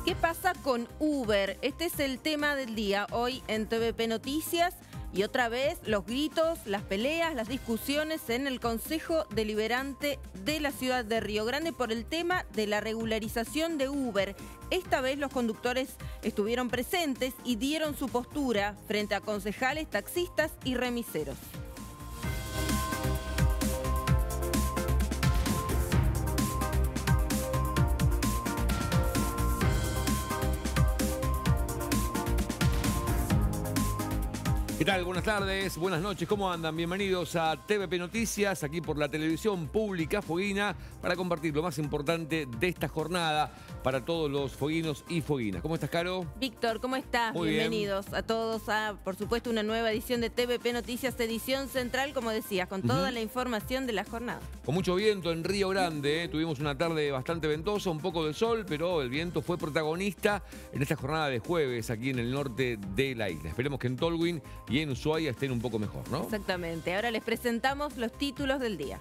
¿Qué pasa con Uber? Este es el tema del día hoy en TVP Noticias. Y otra vez los gritos, las peleas, las discusiones en el Consejo Deliberante de la ciudad de Río Grande por el tema de la regularización de Uber. Esta vez los conductores estuvieron presentes y dieron su postura frente a concejales, taxistas y remiseros. ¿Qué tal? Buenas tardes, buenas noches, ¿cómo andan? Bienvenidos a TVP Noticias, aquí por la televisión pública fueguina, para compartir lo más importante de esta jornada para todos los fueguinos y fueguinas. ¿Cómo estás, Caro? Víctor, ¿cómo estás? Muy Bienvenidos a todos a, por supuesto, una nueva edición de TVP Noticias, edición central, como decías, con toda la información de la jornada. Con mucho viento en Río Grande, tuvimos una tarde bastante ventosa, un poco de sol, pero el viento fue protagonista en esta jornada de jueves aquí en el norte de la isla. Esperemos que en Tolwyn y en Ushuaia estén un poco mejor, ¿no? Exactamente. Ahora les presentamos los títulos del día.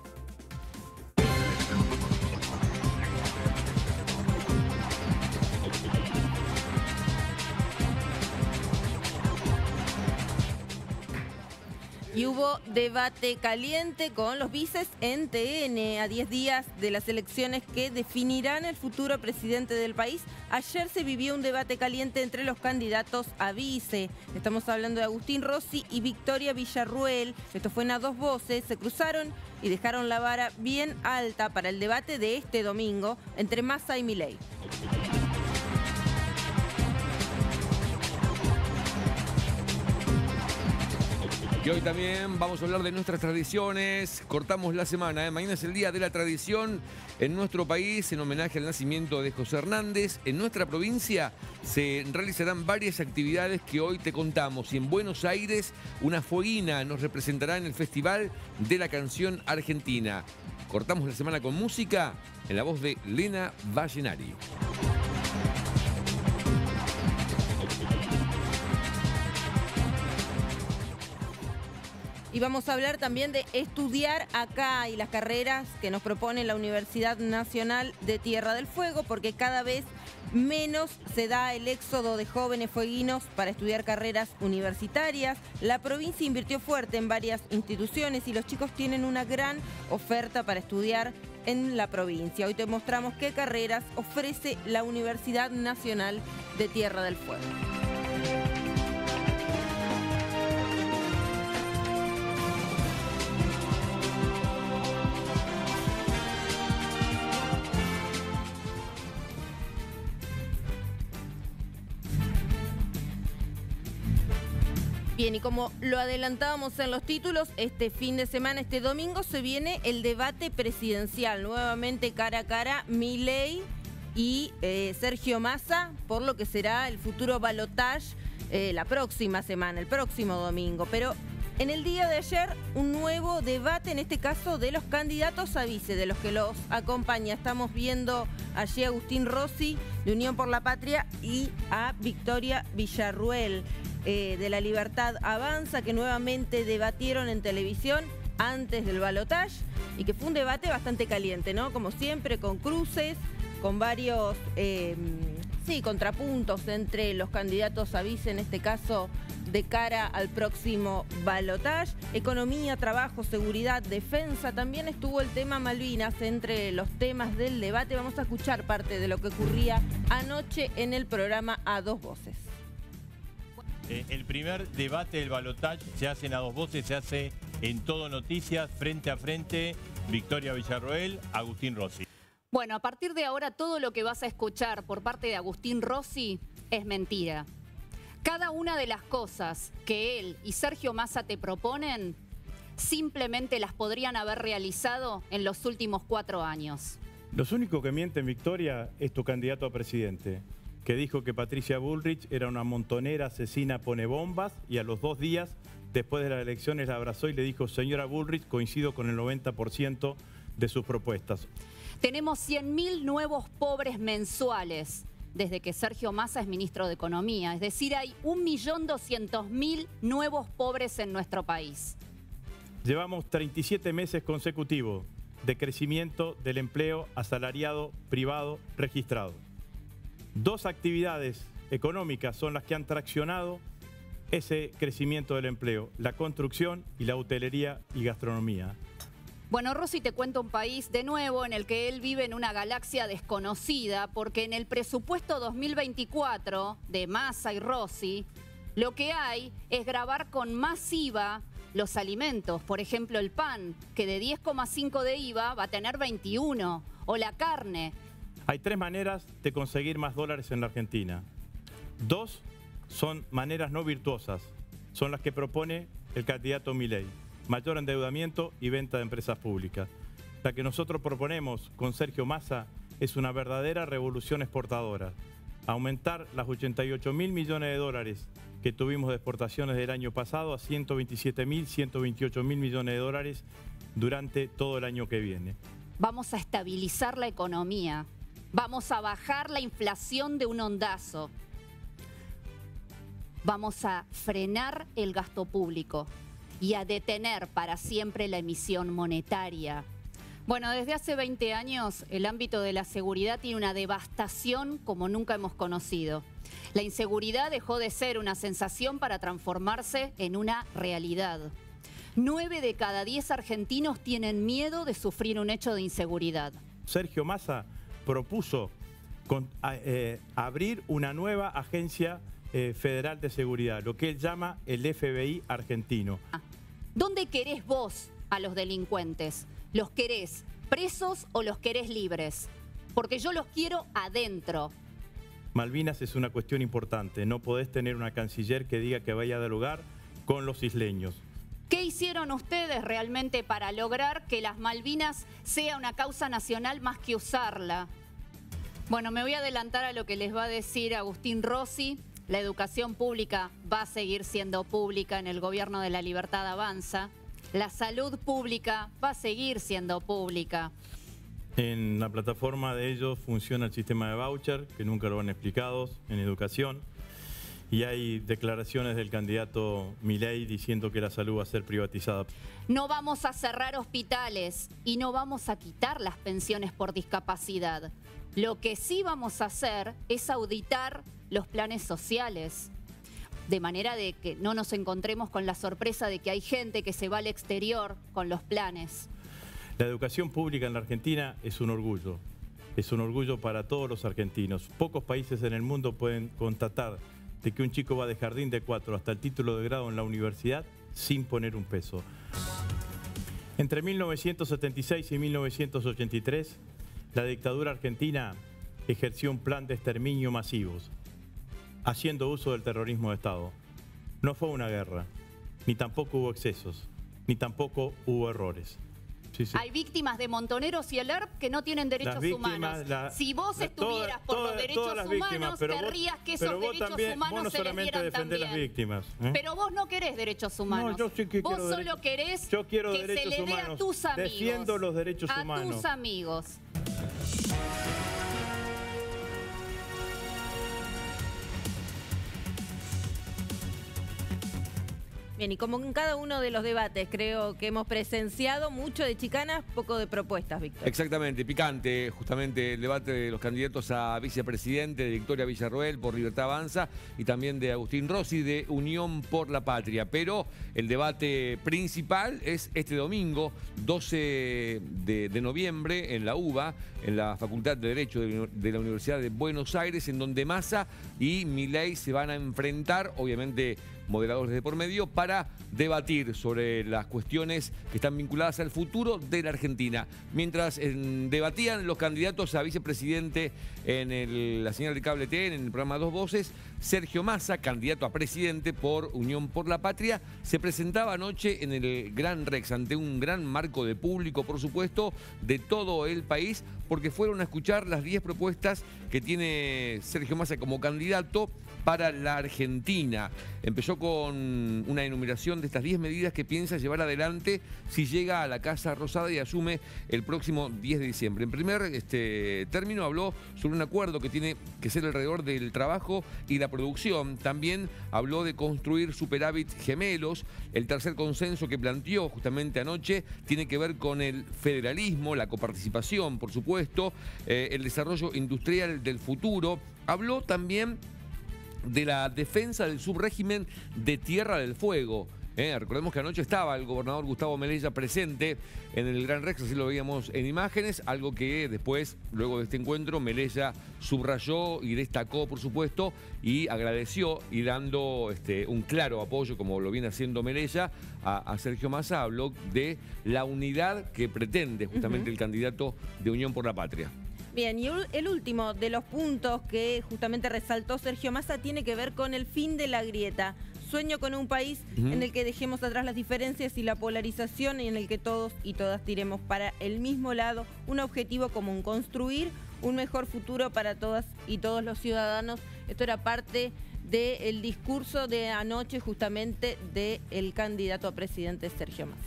Y hubo debate caliente con los vices en TN a 10 días de las elecciones que definirán el futuro presidente del país. Ayer se vivió un debate caliente entre los candidatos a vice. Estamos hablando de Agustín Rossi y Victoria Villarruel. Esto fue en a dos voces, se cruzaron y dejaron la vara bien alta para el debate de este domingo entre Massa y Milei. Y hoy también vamos a hablar de nuestras tradiciones. Cortamos la semana, ¿eh? Mañana es el Día de la Tradición en nuestro país, en homenaje al nacimiento de José Hernández. En nuestra provincia se realizarán varias actividades que hoy te contamos. Y en Buenos Aires, una fueguina nos representará en el Festival de la Canción Argentina. Cortamos la semana con música en la voz de Lena Vallenari. Y vamos a hablar también de estudiar acá y las carreras que nos propone la Universidad Nacional de Tierra del Fuego, porque cada vez menos se da el éxodo de jóvenes fueguinos para estudiar carreras universitarias. La provincia invirtió fuerte en varias instituciones y los chicos tienen una gran oferta para estudiar en la provincia. Hoy te mostramos qué carreras ofrece la Universidad Nacional de Tierra del Fuego. Bien, y como lo adelantábamos en los títulos, este fin de semana, este domingo, se viene el debate presidencial. Nuevamente cara a cara, Milei y Sergio Massa, por lo que será el futuro balotaje la próxima semana, el próximo domingo. Pero en el día de ayer, un nuevo debate, en este caso de los candidatos a vice, de los que los acompaña. Estamos viendo allí a Agustín Rossi, de Unión por la Patria, y a Victoria Villarruel, de La Libertad Avanza, que nuevamente debatieron en televisión antes del balotaje y que fue un debate bastante caliente, ¿no? Como siempre, con cruces, con varios contrapuntos entre los candidatos a vice, en este caso de cara al próximo balotaje. Economía, trabajo, seguridad, defensa. También estuvo el tema Malvinas entre los temas del debate. Vamos a escuchar parte de lo que ocurría anoche en el programa A Dos Voces. El primer debate del balotaje se hace en a dos voces, se hace en Todo Noticias, frente a frente, Victoria Villarruel, Agustín Rossi. Bueno, a partir de ahora todo lo que vas a escuchar por parte de Agustín Rossi es mentira. Cada una de las cosas que él y Sergio Massa te proponen, simplemente las podrían haber realizado en los últimos 4 años. Los únicos que mienten, Victoria, es tu candidato a presidente, que dijo que Patricia Bullrich era una montonera, asesina, pone bombas, y a los 2 días, después de las elecciones, la abrazó y le dijo: señora Bullrich, coincido con el 90% de sus propuestas. Tenemos 100.000 nuevos pobres mensuales desde que Sergio Massa es ministro de Economía. Es decir, hay 1.200.000 nuevos pobres en nuestro país. Llevamos 37 meses consecutivos de crecimiento del empleo asalariado privado registrado. Dos actividades económicas son las que han traccionado ese crecimiento del empleo, la construcción y la hotelería y gastronomía. Bueno, Rossi te cuenta un país de nuevo en el que él vive en una galaxia desconocida, porque en el presupuesto 2024 de Massa y Rossi, lo que hay es gravar con más IVA los alimentos. Por ejemplo, el pan, que de 10,5 de IVA va a tener 21, o la carne. Hay tres maneras de conseguir más dólares en la Argentina. Dos son maneras no virtuosas, son las que propone el candidato Milei: mayor endeudamiento y venta de empresas públicas. La que nosotros proponemos con Sergio Massa es una verdadera revolución exportadora. Aumentar las 88.000 millones de dólares que tuvimos de exportaciones del año pasado a 127.000, 128.000 millones de dólares durante todo el año que viene. Vamos a estabilizar la economía, vamos a bajar la inflación de un ondazo, vamos a frenar el gasto público y a detener para siempre la emisión monetaria. Bueno, desde hace 20 años el ámbito de la seguridad tiene una devastación como nunca hemos conocido. La inseguridad dejó de ser una sensación para transformarse en una realidad. 9 de cada 10 argentinos tienen miedo de sufrir un hecho de inseguridad. Sergio Massa propuso abrir una nueva agencia federal de seguridad, lo que él llama el FBI argentino. ¿Dónde querés vos a los delincuentes? ¿Los querés presos o los querés libres? Porque yo los quiero adentro. Malvinas es una cuestión importante. No podés tener una canciller que diga que vaya a dialogar con los isleños. ¿Qué hicieron ustedes realmente para lograr que las Malvinas sea una causa nacional más que usarla? Bueno, me voy a adelantar a lo que les va a decir Agustín Rossi. La educación pública va a seguir siendo pública en el gobierno de La Libertad Avanza. La salud pública va a seguir siendo pública. En la plataforma de ellos funciona el sistema de voucher, que nunca lo han explicado, en educación. Y hay declaraciones del candidato Milei diciendo que la salud va a ser privatizada. No vamos a cerrar hospitales y no vamos a quitar las pensiones por discapacidad. Lo que sí vamos a hacer es auditar los planes sociales, de manera de que no nos encontremos con la sorpresa de que hay gente que se va al exterior con los planes. La educación pública en la Argentina es un orgullo para todos los argentinos. Pocos países en el mundo pueden constatar de que un chico va de jardín de 4 hasta el título de grado en la universidad sin poner un peso. Entre 1976 y 1983, la dictadura argentina ejerció un plan de exterminio masivos, haciendo uso del terrorismo de Estado. No fue una guerra, ni tampoco hubo excesos, ni tampoco hubo errores. Sí, sí. Hay víctimas de Montoneros y el ERP que no tienen derechos humanos. Si vos estuvieras por los derechos humanos, querrías que esos derechos humanos se les dieran también. Las víctimas, Pero vos no querés derechos humanos. No, yo sí que vos quiero solo querés yo quiero que se le dé a tus amigos. Defiendo los derechos humanos. A tus amigos. Bien, y como en cada uno de los debates creo que hemos presenciado, mucho de chicanas, poco de propuestas, Víctor. Exactamente, picante justamente el debate de los candidatos a vicepresidente, de Victoria Villarroel por Libertad Avanza y también de Agustín Rossi de Unión por la Patria. Pero el debate principal es este domingo, 12 de noviembre, en la UBA, en la Facultad de Derecho de la Universidad de Buenos Aires, en donde Massa y Milei se van a enfrentar, obviamente moderadores de por medio, para debatir sobre las cuestiones que están vinculadas al futuro de la Argentina. Mientras debatían los candidatos a vicepresidente en la señal de cable TN, en el programa Dos Voces, Sergio Massa, candidato a presidente por Unión por la Patria, se presentaba anoche en el Gran Rex, ante un gran marco de público, por supuesto, de todo el país, porque fueron a escuchar las 10 propuestas que tiene Sergio Massa como candidato para la Argentina. Empezó con una enumeración de estas 10 medidas que piensa llevar adelante si llega a la Casa Rosada y asume el próximo 10 de diciembre. En primer término habló sobre sobre un acuerdo que tiene que ser alrededor del trabajo y la producción. También habló de construir superávit gemelos. El tercer consenso que planteó justamente anoche tiene que ver con el federalismo, la coparticipación, por supuesto, el desarrollo industrial del futuro. Habló también de la defensa del subrégimen de Tierra del Fuego. Recordemos que anoche estaba el gobernador Gustavo Melella presente en el Gran Rex, así lo veíamos en imágenes, algo que después, luego de este encuentro, Melella subrayó y destacó, por supuesto, y agradeció y dando un claro apoyo, como lo viene haciendo Melella, a Sergio Massa. Habló de la unidad que pretende justamente el candidato de Unión por la Patria. Bien, y el último de los puntos que justamente resaltó Sergio Massa tiene que ver con el fin de la grieta. Sueño con un país en el que dejemos atrás las diferencias y la polarización y en el que todos y todas tiremos para el mismo lado, un objetivo común, construir un mejor futuro para todas y todos los ciudadanos. Esto era parte del discurso de anoche justamente del candidato a presidente Sergio Massa.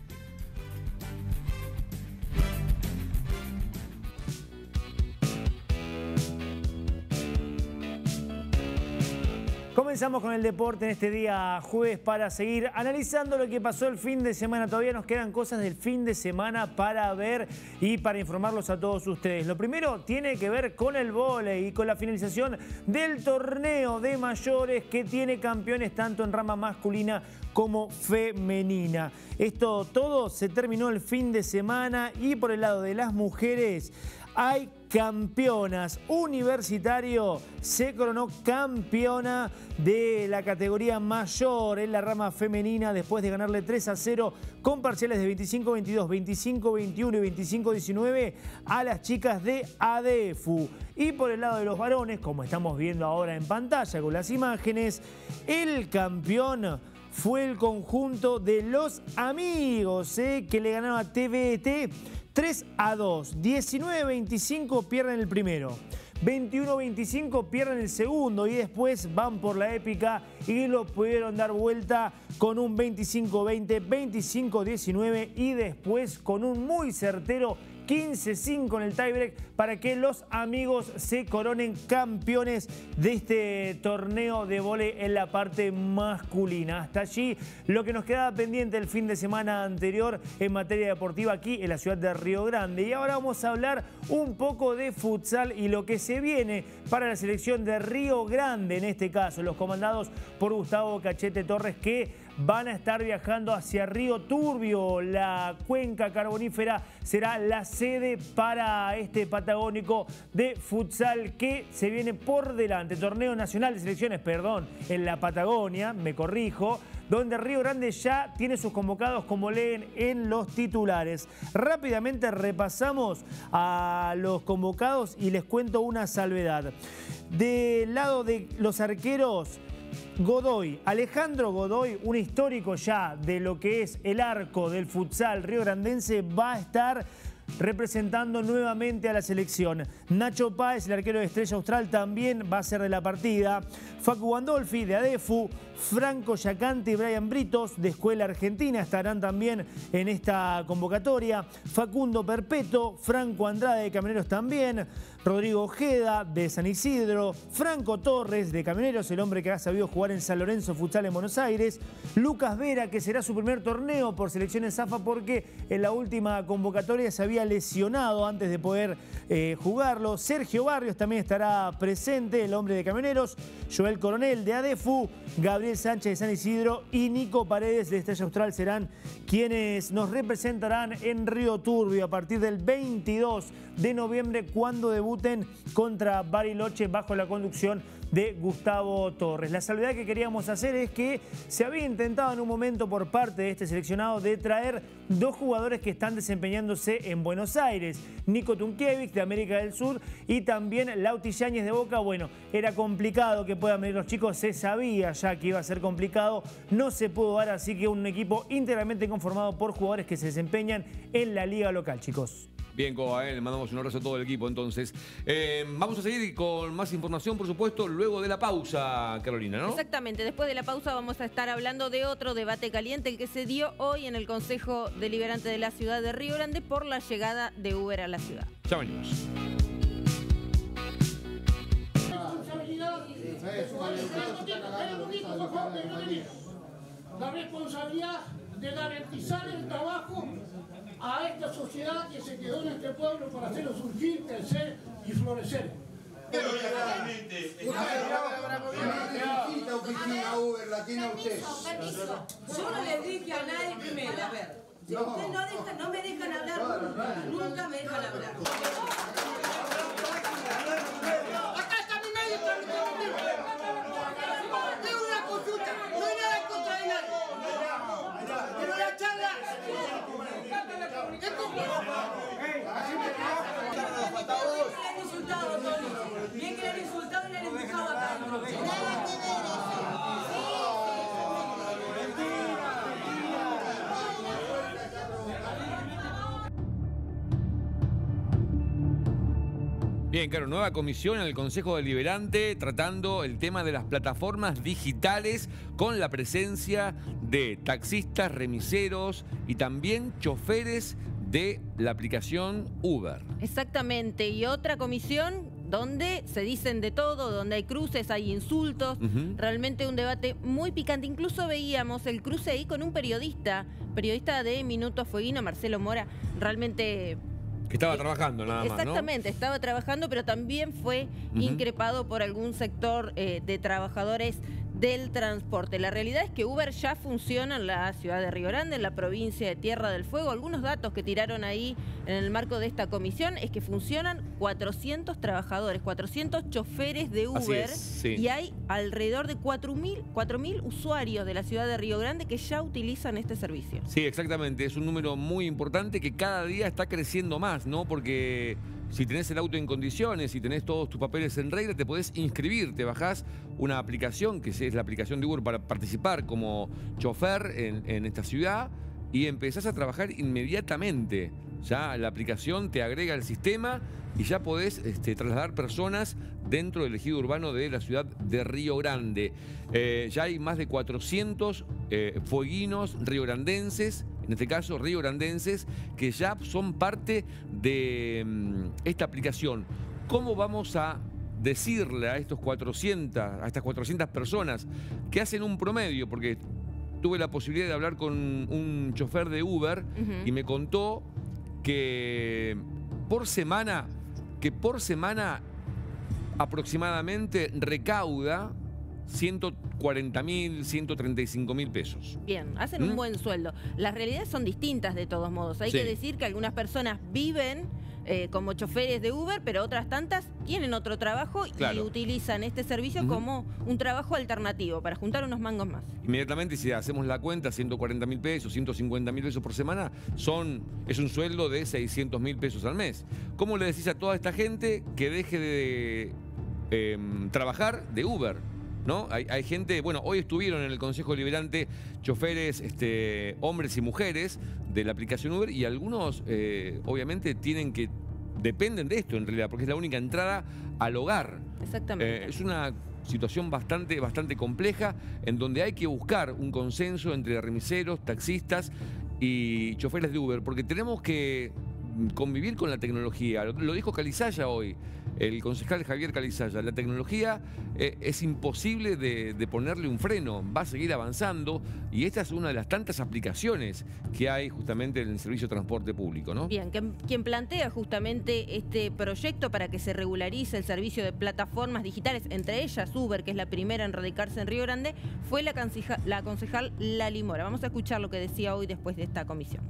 Comenzamos con el deporte en este día jueves para seguir analizando lo que pasó el fin de semana. Todavía nos quedan cosas del fin de semana para ver y para informarlos a todos ustedes. Lo primero tiene que ver con el vóley y con la finalización del torneo de mayores que tiene campeones tanto en rama masculina como femenina. Esto todo se terminó el fin de semana y por el lado de las mujeres hay campeonas. Universitario se coronó campeona de la categoría mayor en la rama femenina después de ganarle 3-0 con parciales de 25-22, 25-21 y 25-19 a las chicas de ADEFU. Y por el lado de los varones, como estamos viendo ahora en pantalla con las imágenes, el campeón fue el conjunto de los amigos que le ganaron a TVT 3-2, 19-25 pierden el primero, 21-25 pierden el segundo y después van por la épica y lo pudieron dar vuelta con un 25-20, 25-19 y después con un muy certero 15-5 en el tiebreak para que los amigos se coronen campeones de este torneo de vóley en la parte masculina. Hasta allí lo que nos quedaba pendiente el fin de semana anterior en materia deportiva aquí en la ciudad de Río Grande. Y ahora vamos a hablar un poco de futsal y lo que se viene para la selección de Río Grande, en este caso, los comandados por Gustavo Cachete Torres, que van a estar viajando hacia Río Turbio. La cuenca carbonífera será la sede para este patagónico de futsal que se viene por delante. Torneo nacional de selecciones, en la Patagonia, me corrijo, donde Río Grande ya tiene sus convocados, como leen en los titulares. Rápidamente repasamos a los convocados y les cuento una salvedad. Del lado de los arqueros, Godoy, Alejandro Godoy, un histórico ya de lo que es el arco del futsal riograndense, va a estar representando nuevamente a la selección. Nacho Páez, el arquero de Estrella Austral, también va a ser de la partida. Facu Gandolfi de ADEFU, Franco Yacante y Brian Britos de Escuela Argentina estarán también en esta convocatoria. Facundo Perpeto, Franco Andrade de Camioneros también. Rodrigo Ojeda de San Isidro, Franco Torres de Camioneros, el hombre que ha sabido jugar en San Lorenzo Futsal en Buenos Aires. Lucas Vera, que será su primer torneo por selecciones AFA porque en la última convocatoria se había lesionado antes de poder jugarlo. Sergio Barrios también estará presente, el hombre de Camioneros. Joel Coronel de ADEFU, Gabriel Sánchez de San Isidro y Nico Paredes de Estrella Austral serán quienes nos representarán en Río Turbio a partir del 22 de noviembre cuando debuten contra Bariloche bajo la conducción de Gustavo Torres. La salvedad que queríamos hacer es que se había intentado en un momento por parte de este seleccionado de traer dos jugadores que están desempeñándose en Buenos Aires. Nico Tunkiewicz de América del Sur y también Lauti Yáñez de Boca. Bueno, era complicado que puedan venir los chicos, se sabía ya que iba a ser complicado, no se pudo dar, así que un equipo íntegramente conformado por jugadores que se desempeñan en la liga local, chicos. Bien, Coba, le mandamos un abrazo a todo el equipo entonces. Vamos a seguir con más información, por supuesto, luego de la pausa, Carolina, ¿no? Exactamente, después de la pausa vamos a estar hablando de otro debate caliente, el que se dio hoy en el Consejo Deliberante de la ciudad de Río Grande por la llegada de Uber a la ciudad. Ya venimos. no tenía la responsabilidad de garantizar el trabajo a esta sociedad que se quedó en este pueblo para hacerlo surgir, crecer y florecer. Oficina Uber, la tiene usted. Permiso. Yo no le dije a nadie primero, a ver. Si ustedes no me dejan hablar, nunca me dejan hablar. Acá está mi médico. Tengo una consulta, no hay nada en contra de nadie. Pero la charla es bien que le han insultado y le han empujado acá. Bien, claro, nueva comisión en el Consejo Deliberante tratando el tema de las plataformas digitales con la presencia de taxistas, remiseros y también choferes de la aplicación Uber. Exactamente, y otra comisión donde se dicen de todo, donde hay cruces, hay insultos, realmente un debate muy picante. Incluso veíamos el cruce ahí con un periodista de Minuto Fueguino, Marcelo Mora, realmente... Que estaba trabajando nada más, ¿no? Exactamente, estaba trabajando, pero también fue increpado por algún sector de trabajadores del transporte. La realidad es que Uber ya funciona en la ciudad de Río Grande, en la provincia de Tierra del Fuego. Algunos datos que tiraron ahí en el marco de esta comisión es que funcionan 400 trabajadores, 400 choferes de Uber, sí. Y hay alrededor de 4.000 usuarios de la ciudad de Río Grande que ya utilizan este servicio. Sí, exactamente. Es un número muy importante que cada día está creciendo más, ¿no? Porque si tenés el auto en condiciones, si tenés todos tus papeles en regla, te podés inscribir, te bajás una aplicación, que es la aplicación de Uber para participar como chofer en esta ciudad y empezás a trabajar inmediatamente. Ya la aplicación te agrega al sistema y ya podés trasladar personas dentro del ejido urbano de la ciudad de Río Grande. Ya hay más de 400 fueguinos riograndenses, en este caso riograndenses, que ya son parte de esta aplicación. ¿Cómo vamos a decirle a estas 400 personas que hacen un promedio? Porque tuve la posibilidad de hablar con un chofer de Uber y me contó que por semana aproximadamente recauda 140.000, 135.000 pesos. Bien, hacen un buen sueldo. Las realidades son distintas de todos modos. Hay que decir que algunas personas viven como choferes de Uber, pero otras tantas tienen otro trabajo y utilizan este servicio como un trabajo alternativo para juntar unos mangos más. Inmediatamente, si hacemos la cuenta, 140.000 pesos, 150.000 pesos por semana, es un sueldo de 600.000 pesos al mes. ¿Cómo le decís a toda esta gente que deje de trabajar de Uber? ¿No? Hay gente, bueno, hoy estuvieron en el Consejo Deliberante choferes, hombres y mujeres de la aplicación Uber y algunos obviamente dependen de esto en realidad, porque es la única entrada al hogar. Exactamente. Es una situación bastante compleja en donde hay que buscar un consenso entre remiseros, taxistas y choferes de Uber, porque tenemos que convivir con la tecnología. Lo dijo Calizaya hoy, el concejal Javier Calizaya. La tecnología es imposible de ponerle un freno, va a seguir avanzando y esta es una de las tantas aplicaciones que hay justamente en el servicio de transporte público, ¿no? Bien, quien plantea justamente este proyecto para que se regularice el servicio de plataformas digitales, entre ellas Uber, que es la primera en radicarse en Río Grande, fue la concejal Lali Mora. Vamos a escuchar lo que decía hoy después de esta comisión.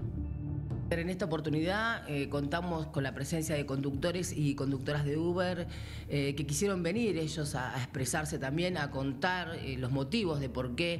En esta oportunidad contamos con la presencia de conductores y conductoras de Uber que quisieron venir ellos a expresarse también, a contar los motivos de por qué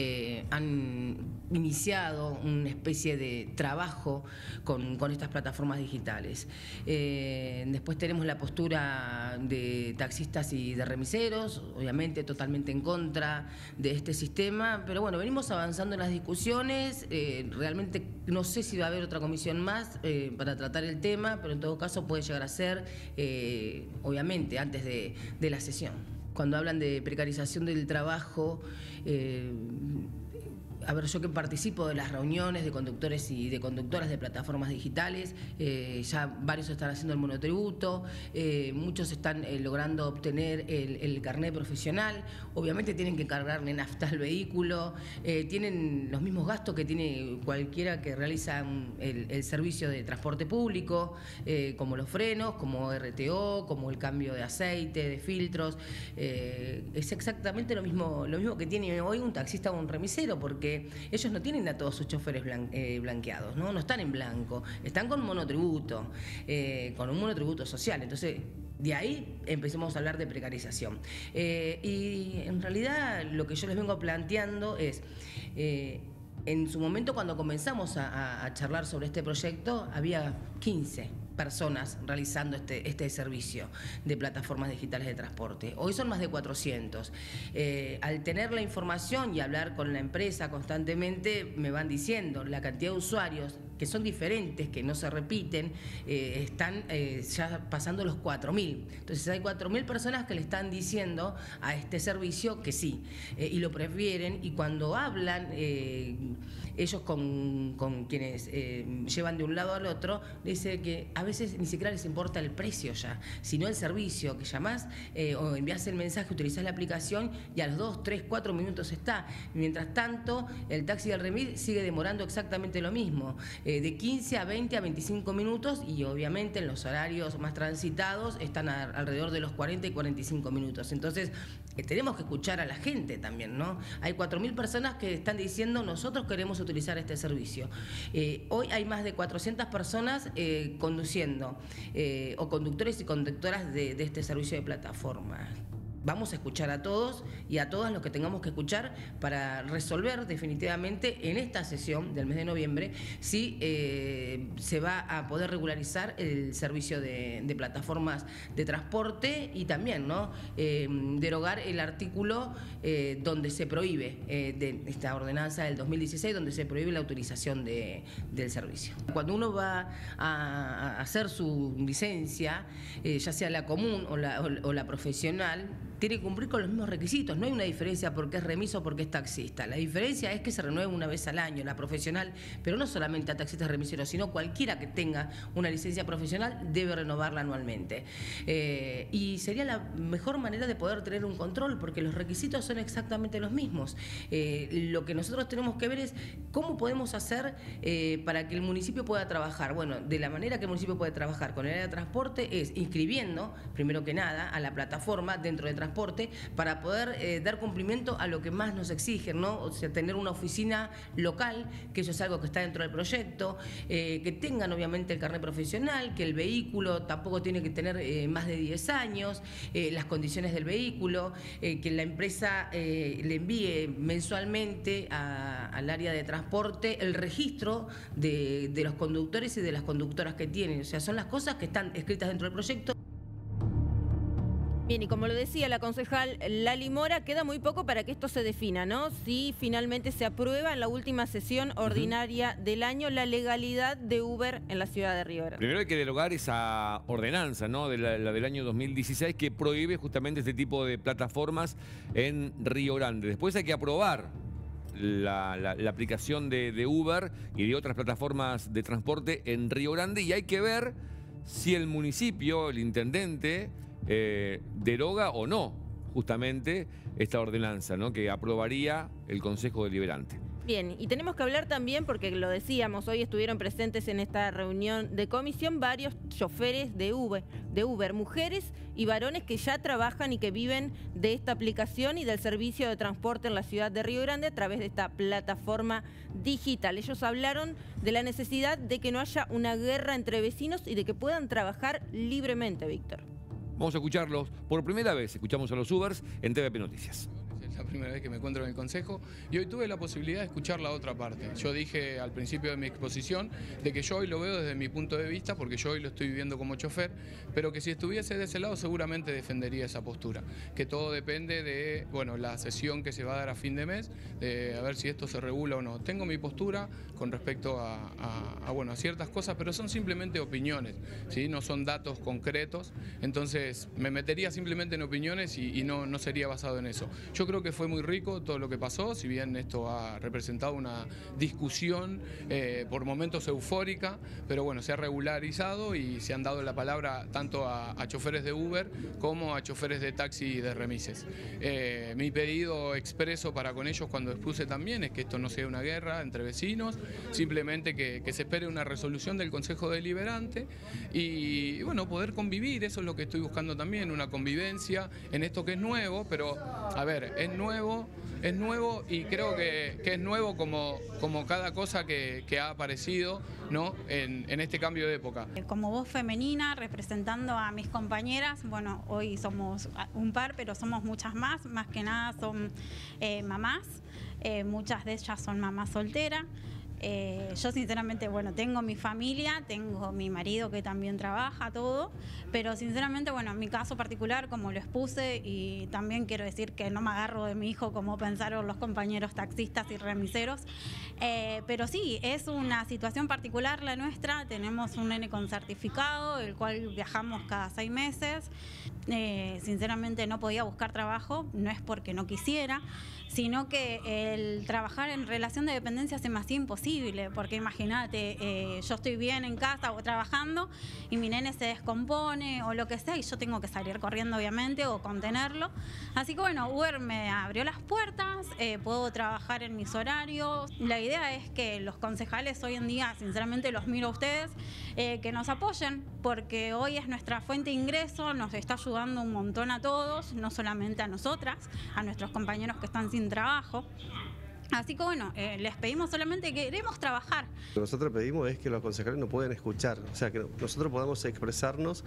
han iniciado una especie de trabajo con estas plataformas digitales. Después tenemos la postura de taxistas y de remiseros, obviamente totalmente en contra de este sistema, pero bueno, venimos avanzando en las discusiones, realmente no sé si va a haber otra comisión más para tratar el tema, pero en todo caso puede llegar a ser, obviamente, antes de la sesión. Cuando hablan de precarización del trabajo, A ver, yo que participo de las reuniones de conductores y de conductoras de plataformas digitales, ya varios están haciendo el monotributo, muchos están logrando obtener el carnet profesional, obviamente tienen que cargarle nafta al vehículo, tienen los mismos gastos que tiene cualquiera que realiza el servicio de transporte público, como los frenos, como RTO, como el cambio de aceite, de filtros, es exactamente lo mismo que tiene hoy un taxista o un remisero, porque ellos no tienen a todos sus choferes blanqueados, ¿no? No están en blanco, están con monotributo, con un monotributo social. Entonces, de ahí empecemos a hablar de precarización. Y en realidad lo que yo les vengo planteando es, en su momento cuando comenzamos a charlar sobre este proyecto, había 15 personas realizando este servicio de plataformas digitales de transporte. Hoy son más de 400. Al tener la información y hablar con la empresa constantemente, me van diciendo la cantidad de usuarios que son diferentes, que no se repiten, están ya pasando los 4.000. Entonces hay 4.000 personas que le están diciendo a este servicio que sí, y lo prefieren, y cuando hablan ellos con quienes llevan de un lado al otro, dice que a veces ni siquiera les importa el precio ya, sino el servicio, que llamás o envías el mensaje, utilizás la aplicación y a los 2, 3, 4 minutos está. Mientras tanto, el taxi del remis sigue demorando exactamente lo mismo, de 15 a 20 a 25 minutos, y obviamente en los horarios más transitados están alrededor de los 40 y 45 minutos. Entonces, tenemos que escuchar a la gente también, ¿no? Hay 4.000 personas que están diciendo, nosotros queremos utilizar este servicio. Hoy hay más de 400 personas conduciendo, o conductores y conductoras de este servicio de plataforma. Vamos a escuchar a todos y a todas los que tengamos que escuchar para resolver definitivamente en esta sesión del mes de noviembre si se va a poder regularizar el servicio de plataformas de transporte, y también, ¿no?, derogar el artículo donde se prohíbe, de esta ordenanza del 2016, donde se prohíbe la utilización del servicio. Cuando uno va a hacer su licencia, ya sea la común o la profesional, tiene que cumplir con los mismos requisitos. No hay una diferencia porque es remiso o porque es taxista. La diferencia es que se renueve una vez al año la profesional, pero no solamente a taxistas remiseros, sino cualquiera que tenga una licencia profesional debe renovarla anualmente. Y sería la mejor manera de poder tener un control, porque los requisitos son exactamente los mismos. Lo que nosotros tenemos que ver es cómo podemos hacer para que el municipio pueda trabajar. Bueno, de la manera que el municipio puede trabajar con el área de transporte es inscribiendo, primero que nada, a la plataforma dentro de transporte, para poder dar cumplimiento a lo que más nos exigen, ¿no? O sea, tener una oficina local, que eso es algo que está dentro del proyecto, que tengan obviamente el carnet profesional, que el vehículo tampoco tiene que tener más de 10 años, las condiciones del vehículo, que la empresa le envíe mensualmente al área de transporte el registro de los conductores y de las conductoras que tienen. O sea, son las cosas que están escritas dentro del proyecto. Bien, y como lo decía la concejal Lali Mora, queda muy poco para que esto se defina, ¿no? Si finalmente se aprueba en la última sesión ordinaria del año la legalidad de Uber en la ciudad de Río Grande. Primero hay que derogar esa ordenanza, ¿no?, de la del año 2016, que prohíbe justamente este tipo de plataformas en Río Grande. Después hay que aprobar la aplicación de Uber y de otras plataformas de transporte en Río Grande, y hay que ver si el municipio, el intendente, deroga o no justamente esta ordenanza, ¿no?, que aprobaría el Consejo Deliberante. Bien, y tenemos que hablar también, porque lo decíamos, hoy estuvieron presentes en esta reunión de comisión varios choferes de Uber, mujeres y varones que ya trabajan y que viven de esta aplicación y del servicio de transporte en la ciudad de Río Grande a través de esta plataforma digital. Ellos hablaron de la necesidad de que no haya una guerra entre vecinos y de que puedan trabajar libremente, Víctor. Vamos a escucharlos por primera vez. Escuchamos a los Ubers en TVP Noticias. Es la primera vez que me encuentro en el Consejo y hoy tuve la posibilidad de escuchar la otra parte. Yo dije al principio de mi exposición de que yo hoy lo veo desde mi punto de vista, porque yo hoy lo estoy viviendo como chofer, pero que si estuviese de ese lado seguramente defendería esa postura. Que todo depende de, bueno, la sesión que se va a dar a fin de mes, de a ver si esto se regula o no. Tengo mi postura con respecto a ciertas cosas, pero son simplemente opiniones, ¿sí? No son datos concretos, entonces me metería simplemente en opiniones y no sería basado en eso. Yo creo creo que fue muy rico todo lo que pasó, si bien esto ha representado una discusión por momentos eufórica, pero bueno, se ha regularizado y se han dado la palabra tanto a choferes de Uber como a choferes de taxi y de remises. Mi pedido expreso para con ellos cuando expuse también es que esto no sea una guerra entre vecinos, simplemente que se espere una resolución del Consejo Deliberante y bueno, poder convivir, eso es lo que estoy buscando también, una convivencia en esto que es nuevo, pero a ver, es nuevo y creo que es nuevo como cada cosa que ha aparecido, ¿no? en este cambio de época. Como voz femenina, representando a mis compañeras, bueno, hoy somos un par, pero somos muchas más que nada son mamás, muchas de ellas son mamás solteras. Yo sinceramente, bueno, tengo mi familia, tengo mi marido que también trabaja, todo, pero sinceramente, bueno, en mi caso particular, como lo expuse, y también quiero decir que no me agarro de mi hijo como pensaron los compañeros taxistas y remiseros, pero sí, es una situación particular la nuestra, tenemos un nene con certificado, el cual viajamos cada 6 meses, sinceramente no podía buscar trabajo, no es porque no quisiera, sino que el trabajar en relación de dependencia se me hacía imposible, porque imagínate, yo estoy bien en casa o trabajando y mi nene se descompone o lo que sea y yo tengo que salir corriendo obviamente o contenerlo. Así que bueno, Uber me abrió las puertas, puedo trabajar en mis horarios. La idea es que los concejales hoy en día, sinceramente los miro a ustedes, que nos apoyen, porque hoy es nuestra fuente de ingreso, nos está ayudando un montón a todos, no solamente a nosotras, a nuestros compañeros que están sin trabajo. Así que bueno, les pedimos solamente que queremos trabajar. Lo que nosotros pedimos es que los concejales nos puedan escuchar, o sea, que nosotros podamos expresarnos,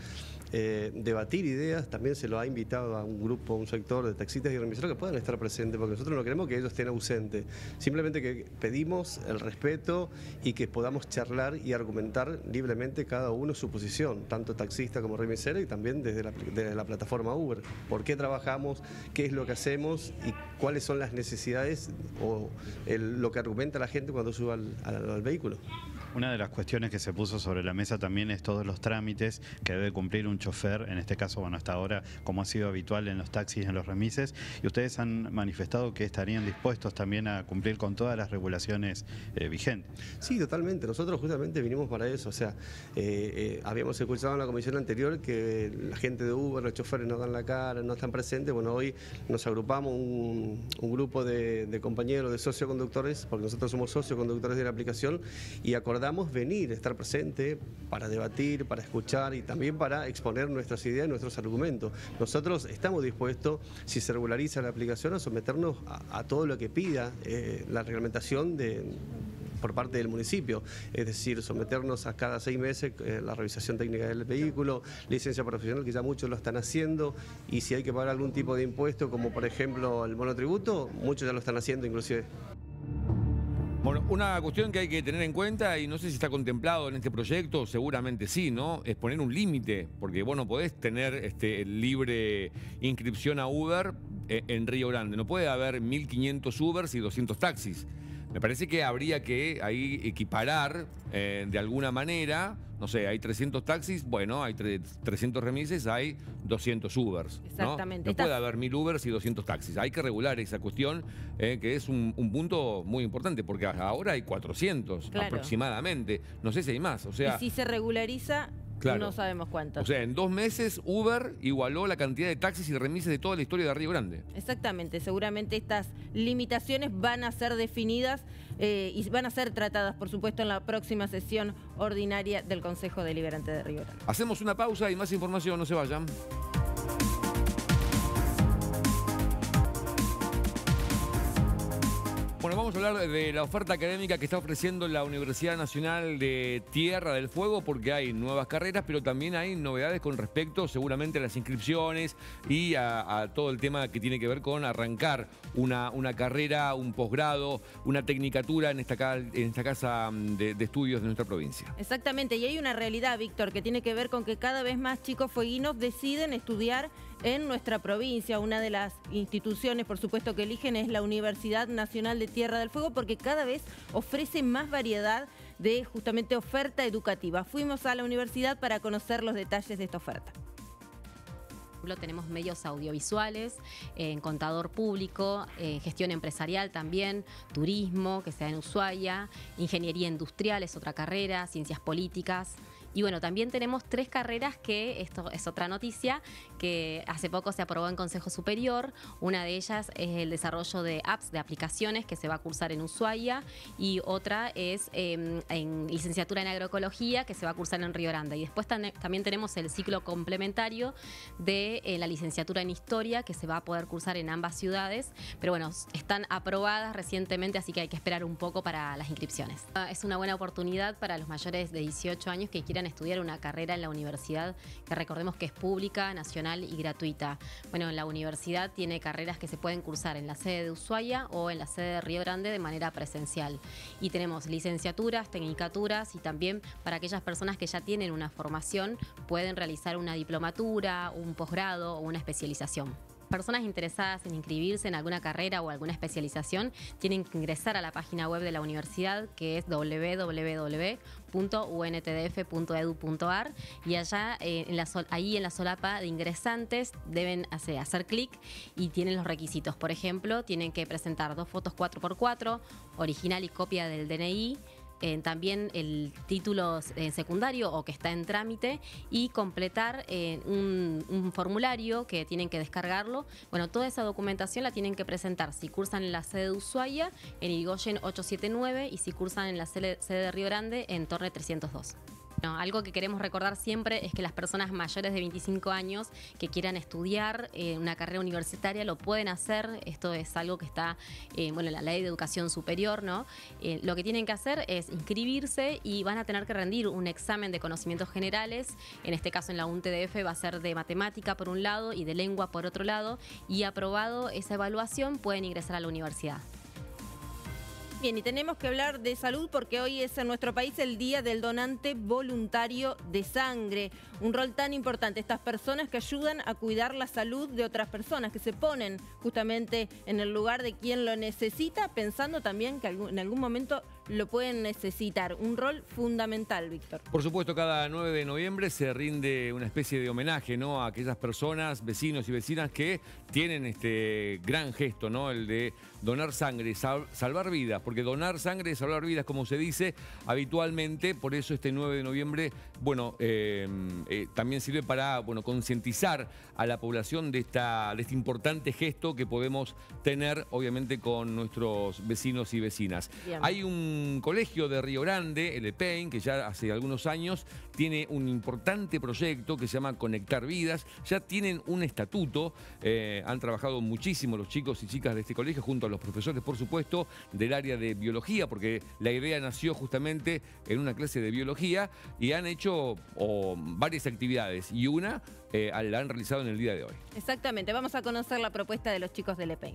debatir ideas. También se lo ha invitado a un grupo, un sector de taxistas y remiseros que puedan estar presentes, porque nosotros no queremos que ellos estén ausentes. Simplemente que pedimos el respeto y que podamos charlar y argumentar libremente cada uno su posición, tanto taxista como remisero y también desde la plataforma Uber. ¿Por qué trabajamos? ¿Qué es lo que hacemos? ¿Y cuáles son las necesidades o lo que argumenta la gente cuando sube al vehículo? Una de las cuestiones que se puso sobre la mesa también es todos los trámites que debe cumplir un chofer, en este caso, bueno, hasta ahora, como ha sido habitual en los taxis y en los remises, y ustedes han manifestado que estarían dispuestos también a cumplir con todas las regulaciones vigentes. Sí, totalmente. Nosotros justamente vinimos para eso, o sea, habíamos escuchado en la comisión anterior que la gente de Uber, los choferes no dan la cara, no están presentes. Bueno, hoy nos agrupamos un grupo de compañeros, de socioconductores, porque nosotros somos socioconductores de la aplicación, y acordamos venir, estar presente para debatir, para escuchar y también para exponer nuestras ideas, nuestros argumentos. Nosotros estamos dispuestos, si se regulariza la aplicación, a someternos a todo lo que pida la reglamentación por parte del municipio, es decir, someternos a cada 6 meses la revisación técnica del vehículo, licencia profesional, que ya muchos lo están haciendo, y si hay que pagar algún tipo de impuesto, como por ejemplo el monotributo, muchos ya lo están haciendo inclusive. Bueno, una cuestión que hay que tener en cuenta, y no sé si está contemplado en este proyecto, seguramente sí, ¿no? Es poner un límite, porque vos no podés tener libre inscripción a Uber en Río Grande. No puede haber 1.500 Ubers y 200 taxis. Me parece que habría que ahí equiparar de alguna manera, no sé, hay 300 taxis, bueno, hay 300 remises, hay 200 Ubers. Exactamente. No puede haber 1.000 Ubers y 200 taxis. Hay que regular esa cuestión, que es un punto muy importante, porque ahora hay 400 aproximadamente. No sé si hay más. O sea, y si se regulariza, claro, no sabemos cuántos. O sea, en 2 meses Uber igualó la cantidad de taxis y remises de toda la historia de Río Grande. Exactamente, seguramente estas limitaciones van a ser definidas y van a ser tratadas, por supuesto, en la próxima sesión ordinaria del Consejo Deliberante de Río Grande. Hacemos una pausa y más información, no se vayan. Bueno, vamos a hablar de la oferta académica que está ofreciendo la Universidad Nacional de Tierra del Fuego, porque hay nuevas carreras, pero también hay novedades con respecto seguramente a las inscripciones y a todo el tema que tiene que ver con arrancar una carrera, un posgrado, una tecnicatura en esta casa de estudios de nuestra provincia. Exactamente, y hay una realidad, Víctor, que tiene que ver con que cada vez más chicos fueguinos deciden estudiar en nuestra provincia. Una de las instituciones, por supuesto, que eligen es la Universidad Nacional de Tierra del Fuego, porque cada vez ofrece más variedad de justamente oferta educativa. Fuimos a la universidad para conocer los detalles de esta oferta. Tenemos medios audiovisuales, en contador público, gestión empresarial también, turismo, que sea en Ushuaia, ingeniería industrial es otra carrera, ciencias políticas. Y bueno, también tenemos 3 carreras que, esto es otra noticia, que hace poco se aprobó en Consejo Superior. Una de ellas es el desarrollo de apps, de aplicaciones, que se va a cursar en Ushuaia. Y otra es en licenciatura en agroecología, que se va a cursar en Río Grande. Y después también tenemos el ciclo complementario de la licenciatura en historia, que se va a poder cursar en ambas ciudades. Pero bueno, están aprobadas recientemente, así que hay que esperar un poco para las inscripciones. Es una buena oportunidad para los mayores de 18 años que quieran estudiar una carrera en la universidad, que recordemos que es pública, nacional y gratuita. Bueno, la universidad tiene carreras que se pueden cursar en la sede de Ushuaia o en la sede de Río Grande de manera presencial. Y tenemos licenciaturas, tecnicaturas y también para aquellas personas que ya tienen una formación pueden realizar una diplomatura, un posgrado o una especialización. Personas interesadas en inscribirse en alguna carrera o alguna especialización tienen que ingresar a la página web de la universidad, que es www.untdf.edu.ar, y allá ahí en la solapa de ingresantes deben hacer clic y tienen los requisitos. Por ejemplo, tienen que presentar 2 fotos 4x4, original y copia del DNI, también el título secundario o que está en trámite y completar un formulario que tienen que descargarlo. Bueno, toda esa documentación la tienen que presentar si cursan en la sede de Ushuaia, en Irigoyen 879, y si cursan en la sede de Río Grande, en Torre 302. No, algo que queremos recordar siempre es que las personas mayores de 25 años que quieran estudiar una carrera universitaria lo pueden hacer. Esto es algo que está en la Ley de Educación Superior, ¿no? Lo que tienen que hacer es inscribirse y van a tener que rendir un examen de conocimientos generales. En este caso en la UNTDF va a ser de matemática por un lado y de lengua por otro lado, y aprobado esa evaluación pueden ingresar a la universidad. Bien, y tenemos que hablar de salud porque hoy es en nuestro país el Día del Donante Voluntario de Sangre. Un rol tan importante, estas personas que ayudan a cuidar la salud de otras personas, que se ponen justamente en el lugar de quien lo necesita, pensando también que en algún momento lo pueden necesitar. Un rol fundamental, Víctor. Por supuesto, cada 9 de noviembre se rinde una especie de homenaje, ¿no?, a aquellas personas, vecinos y vecinas que tienen este gran gesto, ¿no?, el de donar sangre, salvar vidas, porque donar sangre es salvar vidas, como se dice habitualmente. Por eso este 9 de noviembre, bueno, también sirve para, bueno, concientizar a la población de este importante gesto que podemos tener, obviamente, con nuestros vecinos y vecinas. Bien. Hay un colegio de Río Grande, el EPEIN, que ya hace algunos años tiene un importante proyecto que se llama Conectar Vidas. Ya tienen un estatuto, han trabajado muchísimo los chicos y chicas de este colegio, junto a los profesores, por supuesto, del área de biología, porque la idea nació justamente en una clase de biología, y han hecho varias actividades, y una la han realizado en el día de hoy. Exactamente, vamos a conocer la propuesta de los chicos del EPEIN.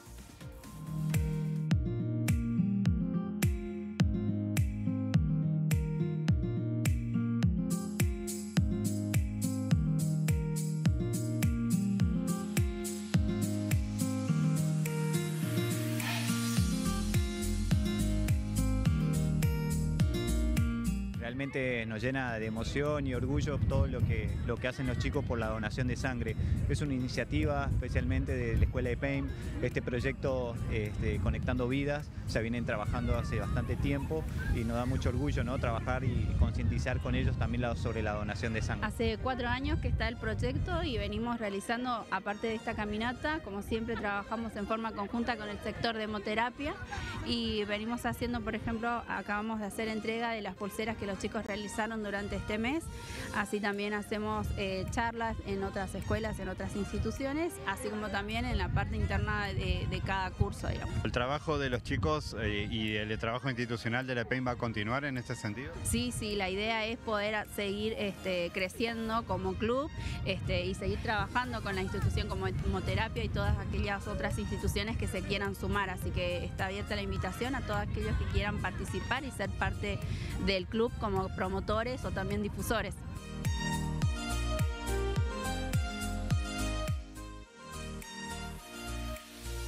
Realmente nos llena de emoción y orgullo todo lo que hacen los chicos por la donación de sangre. Es una iniciativa especialmente de la Escuela EPEIN. Este proyecto Conectando Vidas ya vienen trabajando hace bastante tiempo y nos da mucho orgullo, ¿no?, trabajar y concientizar con ellos también sobre la donación de sangre. Hace 4 años que está el proyecto y venimos realizando, aparte de esta caminata, como siempre trabajamos en forma conjunta con el sector de hemoterapia, y venimos haciendo, por ejemplo, acabamos de hacer entrega de las pulseras que los chicos realizaron durante este mes. Así también hacemos charlas en otras escuelas, en otras instituciones, así como también en la parte interna de cada curso, digamos. ¿El trabajo de los chicos y el trabajo institucional de la EPEIN va a continuar en este sentido? Sí, la idea es poder seguir creciendo como club y seguir trabajando con la institución como hemoterapia y todas aquellas otras instituciones que se quieran sumar. Así que está abierta la invitación a todos aquellos que quieran participar y ser parte del club como promotores o también difusores.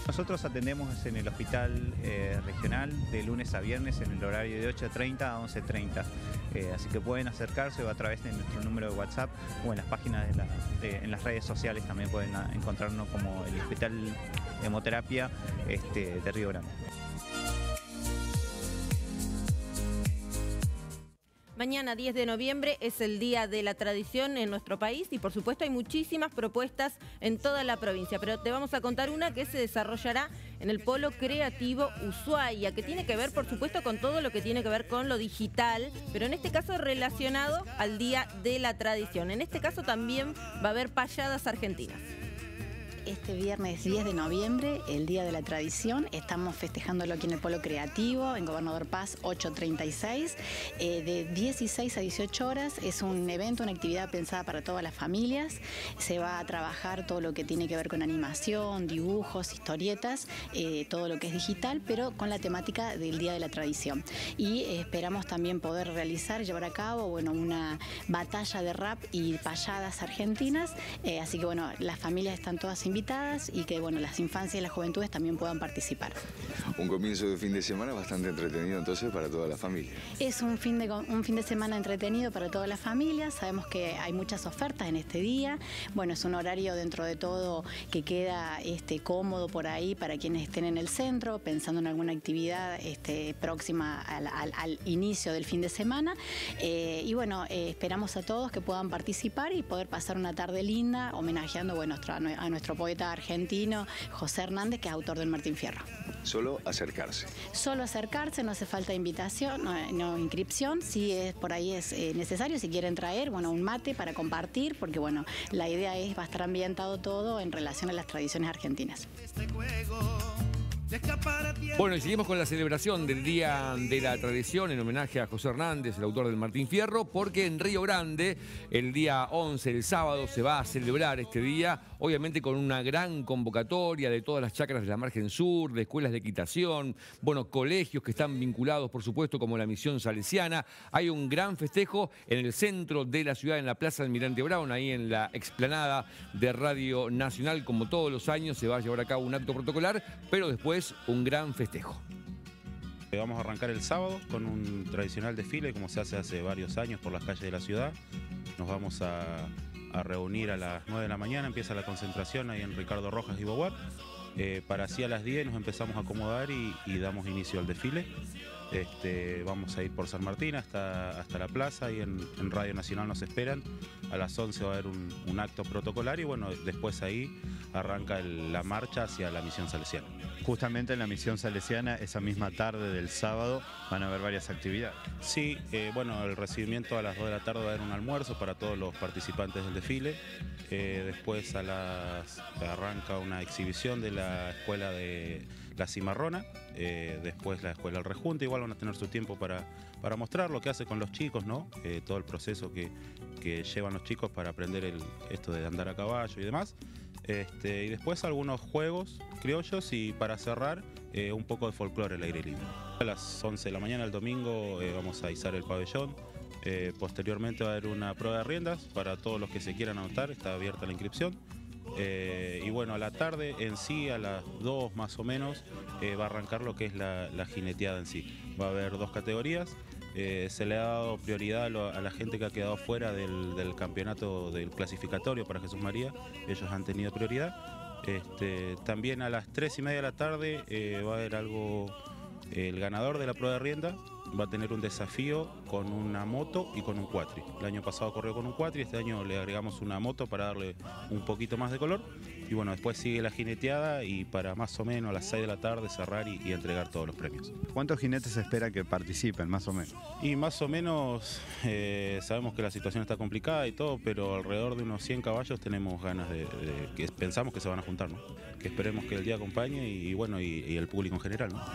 Nosotros atendemos en el hospital regional de lunes a viernes en el horario de 8:30 a 11:30. Así que pueden acercarse o a través de nuestro número de WhatsApp o en las páginas en las redes sociales también pueden encontrarnos como el Hospital de Hemoterapia de Río Grande. Mañana, 10 de noviembre, es el Día de la Tradición en nuestro país y, por supuesto, hay muchísimas propuestas en toda la provincia. Pero te vamos a contar una que se desarrollará en el Polo Creativo Ushuaia, que tiene que ver, por supuesto, con todo lo que tiene que ver con lo digital, pero en este caso relacionado al Día de la Tradición. En este caso también va a haber payadas argentinas. Este viernes 10 de noviembre, el Día de la Tradición, estamos festejándolo aquí en el Polo Creativo, en Gobernador Paz 836, de 16 a 18 horas. Es un evento, una actividad pensada para todas las familias. Se va a trabajar todo lo que tiene que ver con animación, dibujos, historietas, todo lo que es digital, pero con la temática del Día de la Tradición. Y esperamos también poder llevar a cabo, una batalla de rap y payadas argentinas. Así que, las familias están todas invitadas y que las infancias y las juventudes también puedan participar. Un comienzo de fin de semana bastante entretenido entonces para toda la familia. Es un fin de semana entretenido para toda la familia. Sabemos que hay muchas ofertas en este día. Es un horario dentro de todo que queda cómodo por ahí para quienes estén en el centro, pensando en alguna actividad próxima al inicio del fin de semana. Esperamos a todos que puedan participar y poder pasar una tarde linda homenajeando a nuestro poeta argentino José Hernández, que es autor del Martín Fierro. Solo acercarse. Solo acercarse, no hace falta invitación, no inscripción. Si por ahí es necesario, si quieren traer un mate para compartir, porque la idea va a estar ambientado todo en relación a las tradiciones argentinas. Bueno, y seguimos con la celebración del Día de la Tradición en homenaje a José Hernández, el autor del Martín Fierro, porque en Río Grande, el día 11, el sábado, se va a celebrar este día, obviamente con una gran convocatoria de todas las chacras de la margen sur, de escuelas de equitación, colegios que están vinculados, por supuesto, como la Misión Salesiana. Hay un gran festejo en el centro de la ciudad, en la Plaza Almirante Brown, ahí en la explanada de Radio Nacional. Como todos los años, se va a llevar a cabo un acto protocolar, pero después un gran festejo. Vamos a arrancar el sábado con un tradicional desfile, como se hace varios años por las calles de la ciudad. Nos vamos a reunir a las 9 de la mañana, empieza la concentración ahí en Ricardo Rojas y Boguar. Para así a las 10 nos empezamos a acomodar y damos inicio al desfile. Vamos a ir por San Martín hasta la plaza y en Radio Nacional nos esperan. A las 11 va a haber un acto protocolario y después ahí arranca la marcha hacia la Misión Salesiana. Justamente en la Misión Salesiana, esa misma tarde del sábado, van a haber varias actividades. Sí, el recibimiento a las 2 de la tarde va a haber un almuerzo para todos los participantes del desfile. Después arranca una exhibición de la escuela de La Cimarrona, después la escuela El Rejunte. Igual van a tener su tiempo para mostrar lo que hace con los chicos, ¿no? Todo el proceso que llevan los chicos para aprender esto de andar a caballo y demás. Y después algunos juegos criollos y para cerrar un poco de folclore al aire libre. A las 11 de la mañana el domingo vamos a izar el pabellón. Posteriormente va a haber una prueba de riendas para todos los que se quieran anotar, está abierta la inscripción. A la tarde en sí, a las 2 más o menos, va a arrancar lo que es la jineteada en sí. Va a haber 2 categorías. Se le ha dado prioridad a la gente que ha quedado fuera del campeonato del clasificatorio para Jesús María. Ellos han tenido prioridad. También a las 3:30 de la tarde va a haber el ganador de la prueba de rienda va a tener un desafío con una moto y con un cuatri. El año pasado corrió con un cuatri, este año le agregamos una moto para darle un poquito más de color. Y después sigue la jineteada y para más o menos a las 6 de la tarde cerrar y entregar todos los premios. ¿Cuántos jinetes se espera que participen, más o menos? Y más o menos, sabemos que la situación está complicada y todo, pero alrededor de unos 100 caballos tenemos ganas que pensamos que se van a juntar, ¿no? Que esperemos que el día acompañe y el público en general, ¿no?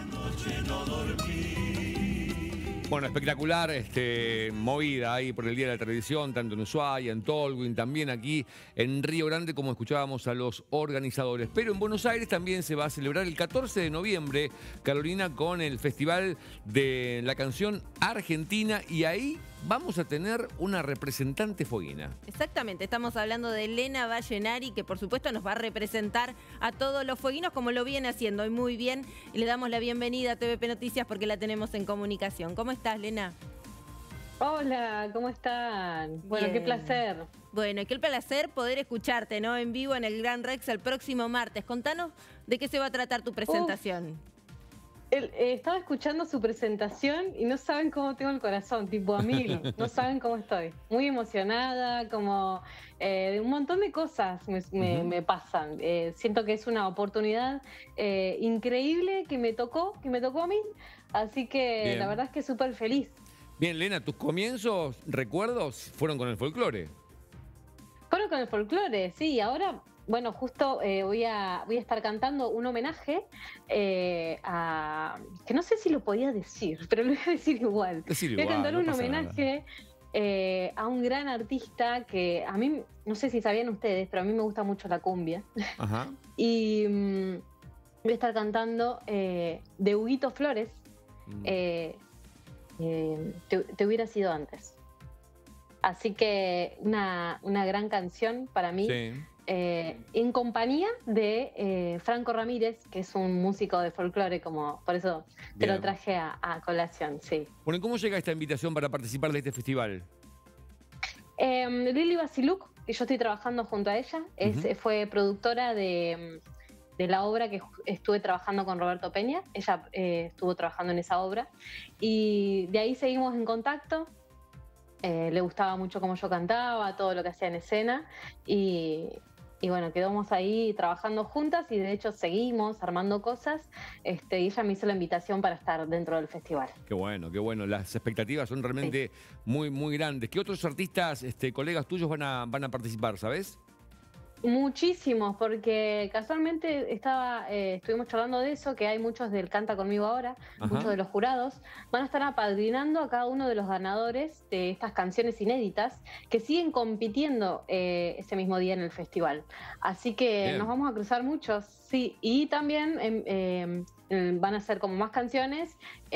Bueno, espectacular movida ahí por el Día de la Tradición, tanto en Ushuaia, en Tolwyn, también aquí en Río Grande, como escuchábamos a los organizadores. Pero en Buenos Aires también se va a celebrar el 14 de noviembre, Carolina, con el Festival de la Canción Argentina, y ahí vamos a tener una representante fueguina. Exactamente, estamos hablando de Elena Vallenari, que por supuesto nos va a representar a todos los fueguinos como lo viene haciendo, y muy bien. Y le damos la bienvenida a TVP Noticias porque la tenemos en comunicación. ¿Cómo estás, Lena? Hola, ¿cómo están? Bueno, Bien. qué placer. Bueno, qué placer poder escucharte, ¿no? En vivo en el Gran Rex el próximo martes. Contanos de qué se va a tratar tu presentación. Estaba escuchando su presentación y no saben cómo tengo el corazón, tipo a mil, no saben cómo estoy. Muy emocionada, como un montón de cosas me pasan. Siento que es una oportunidad increíble que me tocó a mí, así que Bien. la verdad es que súper feliz. Bien, Lena, tus comienzos, recuerdos, fueron con el folclore. Fueron con el folclore, sí, ahora... Bueno, justo voy a estar cantando un homenaje a... que no sé si lo podía decir, pero lo voy a decir igual. Voy a cantar un homenaje a un gran artista que a mí, no sé si sabían ustedes, pero a mí me gusta mucho la cumbia. Ajá. Y voy a estar cantando de Huguito Flores, te hubiera sido antes. Así que una gran canción para mí. Sí. En compañía de Franco Ramírez, que es un músico de folclore, como por eso te Bien. lo traje a colación, sí. Bueno, ¿y cómo llega esta invitación para participar de este festival? Lili Basiluk, que yo estoy trabajando junto a ella, fue productora de la obra que estuve trabajando con Roberto Peña. Ella estuvo trabajando en esa obra y de ahí seguimos en contacto. Le gustaba mucho cómo yo cantaba, todo lo que hacía en escena y bueno, quedamos ahí trabajando juntas y de hecho seguimos armando cosas y ella me hizo la invitación para estar dentro del festival. Qué bueno, qué bueno. Las expectativas son realmente muy, muy grandes. ¿Qué otros artistas, colegas tuyos van a participar, sabes? Muchísimos, porque casualmente estuvimos charlando de eso, que hay muchos del Canta Conmigo Ahora, muchos de los jurados, van a estar apadrinando a cada uno de los ganadores de estas canciones inéditas que siguen compitiendo ese mismo día en el festival. Así que Bien. nos vamos a cruzar muchos, sí, y también van a ser como más canciones,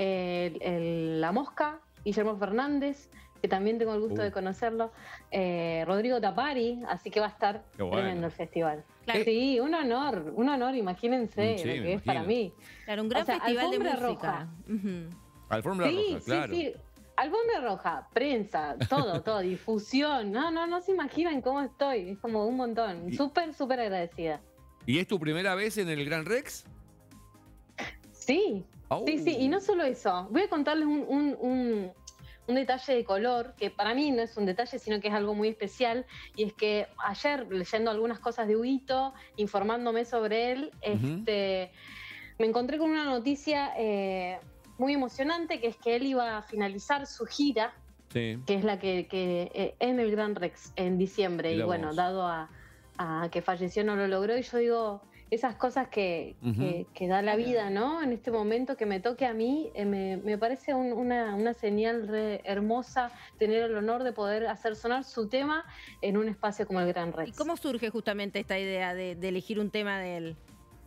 La Mosca, Guillermo Fernández, que también tengo el gusto de conocerlo, Rodrigo Tapari, así que va a estar Qué bueno. tremendo el festival. Claro. Sí, un honor, imagínense Sí, lo que me es para imagino. mí. Claro, un gran O sea, festival de alfombra música. roja. Alfombra roja, claro. Sí, alfombra roja, prensa, todo, difusión. No se imaginan cómo estoy, es como un montón. Súper agradecida. ¿Y es tu primera vez en el Gran Rex? Sí, sí, y no solo eso. Voy a contarles un detalle de color, que para mí no es un detalle, sino que es algo muy especial, y es que ayer, leyendo algunas cosas de Huguito, informándome sobre él, me encontré con una noticia muy emocionante, que es que él iba a finalizar su gira, Sí. que es la que en el Gran Rex en diciembre, Mirá y bueno, vos. dado a que falleció no lo logró, y yo digo, esas cosas que da la vida, ¿no? En este momento que me toque a mí, me parece una señal re hermosa tener el honor de poder hacer sonar su tema en un espacio como el Gran Rex. ¿Y cómo surge justamente esta idea de elegir un tema de él?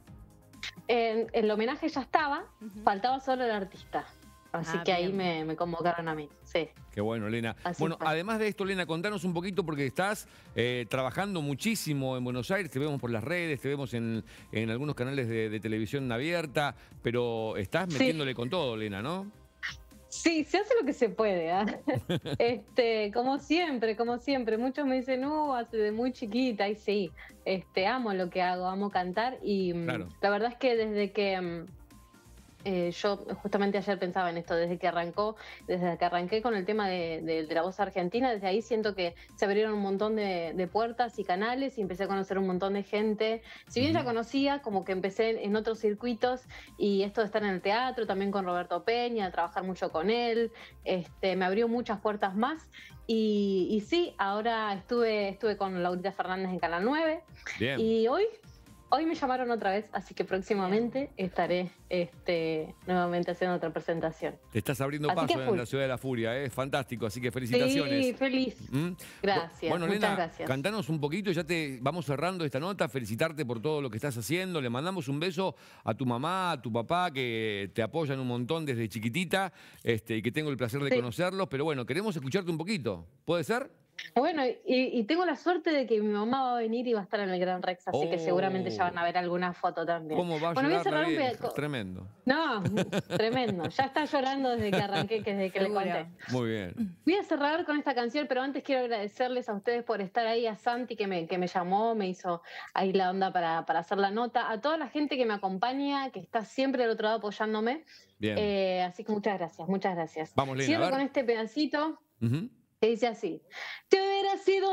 El homenaje ya estaba, faltaba solo el artista. Así que ahí bien. me convocaron a mí, sí. Qué bueno, Lena. Así Bueno, fue. además de esto, Lena, contanos un poquito porque estás trabajando muchísimo en Buenos Aires, te vemos por las redes, te vemos en algunos canales de televisión abierta, pero estás metiéndole con todo, Lena, ¿no? Sí, se hace lo que se puede, ¿ah? Como siempre. Muchos me dicen, hace de muy chiquita, y sí, amo lo que hago, amo cantar, y Claro. la verdad es que desde que yo justamente ayer pensaba en esto, desde que arranqué con el tema de la voz argentina, desde ahí siento que se abrieron un montón de puertas y canales y empecé a conocer un montón de gente. Si bien ya conocía, como que empecé en otros circuitos, y esto de estar en el teatro, también con Roberto Peña, trabajar mucho con él, me abrió muchas puertas más. Y sí, ahora estuve con Laurita Fernández en Canal 9. Bien. Y hoy Hoy me llamaron otra vez, así que próximamente estaré nuevamente haciendo otra presentación. Te estás abriendo Así paso que en la ciudad de la furia, ¿eh? Fantástico, así que felicitaciones. Sí, feliz. Gracias, Bueno, muchas Lena, gracias. cantanos un poquito, ya te vamos cerrando esta nota, felicitarte por todo lo que estás haciendo, le mandamos un beso a tu mamá, a tu papá, que te apoyan un montón desde chiquitita, y que tengo el placer de conocerlos, pero bueno, queremos escucharte un poquito, ¿puede ser? Bueno, y tengo la suerte de que mi mamá va a venir y va a estar en el Gran Rex, así que seguramente ya van a ver alguna foto también. ¿Cómo va a Bueno, voy a llorar cerrar la un vieja? Tremendo. No, tremendo. Ya está llorando desde que arranqué, desde que le conté. Muy bien. Voy a cerrar con esta canción, pero antes quiero agradecerles a ustedes por estar ahí, a Santi que me llamó, me hizo ahí la onda para hacer la nota, a toda la gente que me acompaña, que está siempre del otro lado apoyándome. Bien. Así que muchas gracias, muchas gracias. Vamos, Lena, Cierro a ver. con este pedacito. Que dice así: te hubiera sido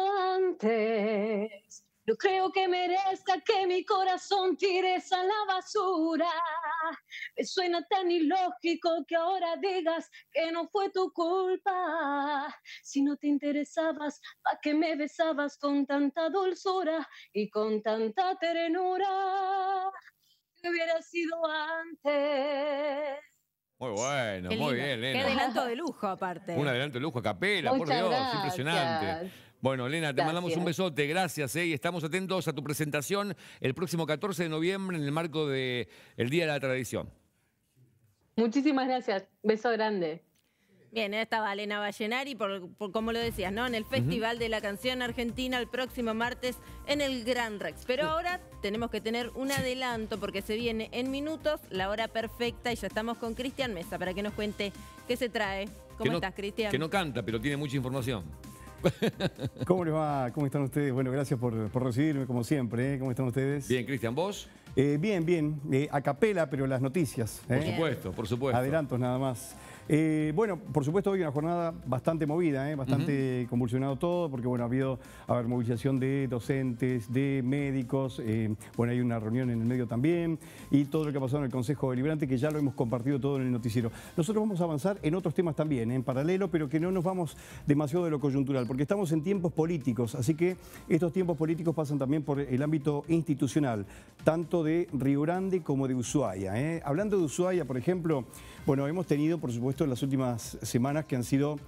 antes, no creo que merezca que mi corazón tires a la basura. Me suena tan ilógico que ahora digas que no fue tu culpa. Si no te interesabas, ¿pa' qué me besabas con tanta dulzura y con tanta ternura? Te hubiera sido antes. Muy bueno, Qué muy lindo. bien, Lena. Qué adelanto de lujo, aparte. Un adelanto de lujo a capela, por Muchas Dios, gracias. impresionante. Bueno, Lena, te Gracias. mandamos un besote, gracias, y estamos atentos a tu presentación el próximo 14 de noviembre en el marco del Día de la Tradición. Muchísimas gracias. Beso grande. Bien, estaba Lena Vallenari, por como lo decías, ¿no? En el Festival de la Canción Argentina el próximo martes en el Gran Rex. Pero ahora tenemos que tener un adelanto porque se viene en minutos la hora perfecta y ya estamos con Cristian Mesa para que nos cuente qué se trae. ¿Cómo estás, Cristian? Que no canta, pero tiene mucha información. ¿Cómo les va? ¿Cómo están ustedes? Bueno, gracias por recibirme, como siempre. ¿Cómo están ustedes? Bien, Cristian, ¿vos? Bien, bien. A capela, pero las noticias. Por supuesto, por supuesto. Adelantos nada más. Bueno, por supuesto hoy una jornada bastante movida, bastante convulsionado todo, porque bueno, ha habido movilización de docentes, de médicos, bueno, hay una reunión en el medio también, y todo lo que ha pasado en el Consejo Deliberante, que ya lo hemos compartido todo en el noticiero. Nosotros vamos a avanzar en otros temas también, en paralelo, pero que no nos vamos demasiado de lo coyuntural, porque estamos en tiempos políticos, así que estos tiempos políticos pasan también por el ámbito institucional, tanto de Río Grande como de Ushuaia. Hablando de Ushuaia, por ejemplo, bueno, hemos tenido, por supuesto, en las últimas semanas que han sido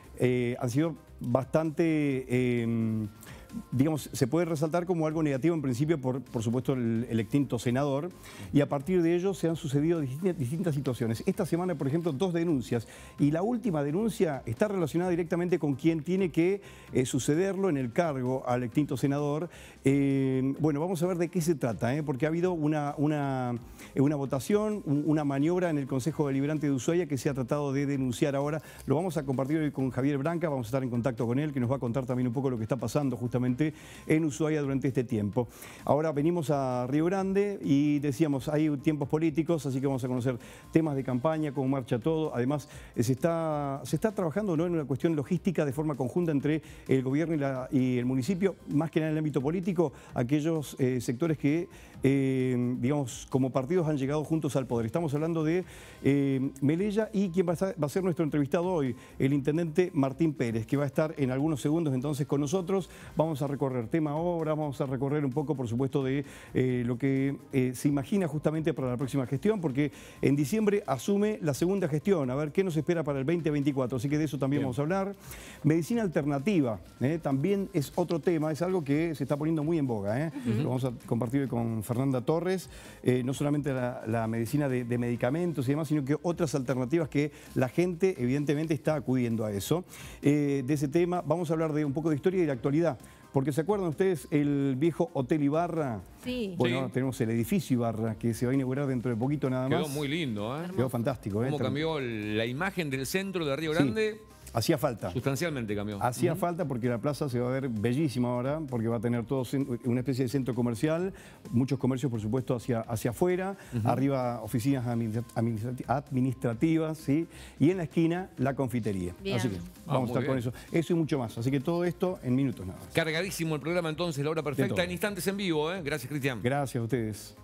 bastante, digamos, se puede resaltar como algo negativo en principio por supuesto, el extinto senador, y a partir de ello se han sucedido distintas situaciones. Esta semana, por ejemplo, 2 denuncias, y la última denuncia está relacionada directamente con quien tiene que sucederlo en el cargo al extinto senador. Bueno, vamos a ver de qué se trata, porque ha habido una votación, una maniobra en el Consejo Deliberante de Ushuaia que se ha tratado de denunciar ahora. Lo vamos a compartir hoy con Javier Branca, vamos a estar en contacto con él, que nos va a contar también un poco lo que está pasando justamente en Ushuaia durante este tiempo. Ahora venimos a Río Grande y decíamos, hay tiempos políticos, así que vamos a conocer temas de campaña, cómo marcha todo. Además, se está trabajando, ¿no?, en una cuestión logística de forma conjunta entre el gobierno y el municipio, más que nada en el ámbito político, aquellos sectores que, digamos, como partidos han llegado juntos al poder. Estamos hablando de Melella y quien va a ser nuestro entrevistado hoy, el intendente Martín Pérez, que va a estar en algunos segundos entonces con nosotros. Vamos a recorrer tema obra, vamos a recorrer un poco, por supuesto, de lo que se imagina justamente para la próxima gestión, porque en diciembre asume la segunda gestión. A ver qué nos espera para el 2024, así que de eso también vamos a hablar. Medicina alternativa, también es otro tema, es algo que se está poniendo muy en boga. Lo vamos a compartir hoy con Fernanda Torres, no solamente la medicina de medicamentos y demás, sino que otras alternativas que la gente evidentemente está acudiendo a eso. De ese tema vamos a hablar de un poco de historia y de actualidad. Porque ¿se acuerdan ustedes el viejo Hotel Ibarra? Sí. Bueno, ahora tenemos el edificio Ibarra, que se va a inaugurar dentro de poquito nada más. Quedó muy lindo, ¿eh? Quedó fantástico, ¿eh? ¿Cómo cambió la imagen del centro de Río Grande? Sí. Hacía falta. Sustancialmente cambió. Hacía falta porque la plaza se va a ver bellísima ahora, porque va a tener todo una especie de centro comercial, muchos comercios, por supuesto, hacia afuera, arriba oficinas administrativas, ¿sí? Y en la esquina la confitería. Bien. Así que vamos a estar con eso. Eso y mucho más. Así que todo esto en minutos nada más. Cargadísimo el programa entonces, la hora perfecta, en instantes en vivo, ¿eh? Gracias, Cristian. Gracias a ustedes.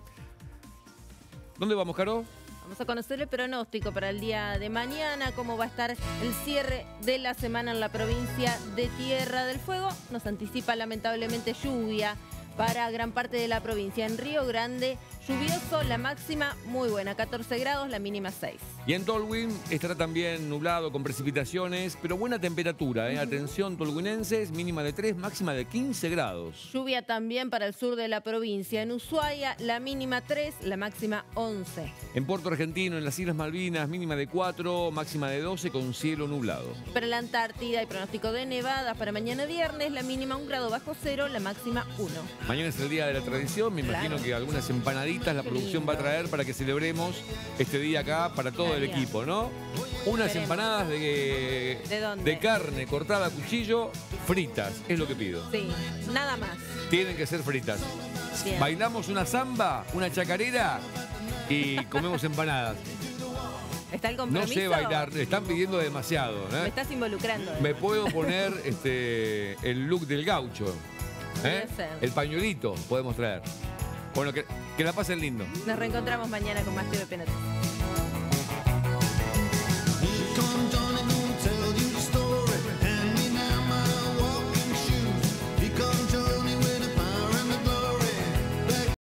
¿Dónde vamos, Caro? Vamos a conocer el pronóstico para el día de mañana, cómo va a estar el cierre de la semana en la provincia de Tierra del Fuego. Nos anticipa lamentablemente lluvia para gran parte de la provincia. En Río Grande, lluvioso, la máxima muy buena, 14 grados, la mínima 6. Y en Tolwyn estará también nublado con precipitaciones, pero buena temperatura. Atención, tolwynenses, mínima de 3, máxima de 15 grados. Lluvia también para el sur de la provincia. En Ushuaia, la mínima 3, la máxima 11. En Puerto Argentino, en las Islas Malvinas, mínima de 4, máxima de 12 con cielo nublado. Para la Antártida hay pronóstico de nevadas para mañana viernes, la mínima 1 grado bajo cero, la máxima 1. Mañana es el día de la tradición, me imagino que algunas empanaditas la producción va a traer para que celebremos este día acá para todo el equipo, ¿no? Unas empanadas ¿De dónde? de carne cortada a cuchillo, fritas, es lo que pido. Sí, nada más. Tienen que ser fritas. Bien. Bailamos una samba, una chacarera y comemos empanadas. ¿Está el No compromiso? sé bailar, están pidiendo demasiado. Me estás involucrando. Me puedo poner el look del gaucho. Puede ser. El pañuelito podemos traer. Bueno, que la pasen lindo. Nos reencontramos mañana con más TVP Noticias.